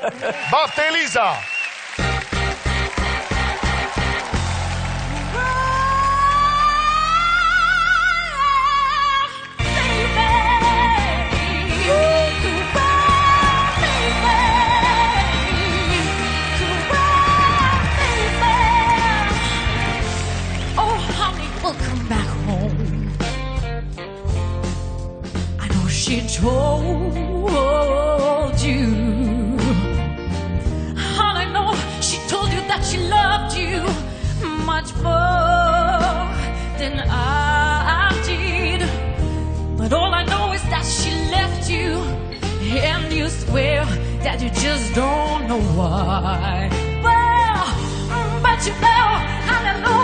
Bapte Eliza! She told you, honey, no, she told you that she loved you much more than I did. But all I know is that she left you, and you swear that you just don't know why. Well, but you know, hallelujah.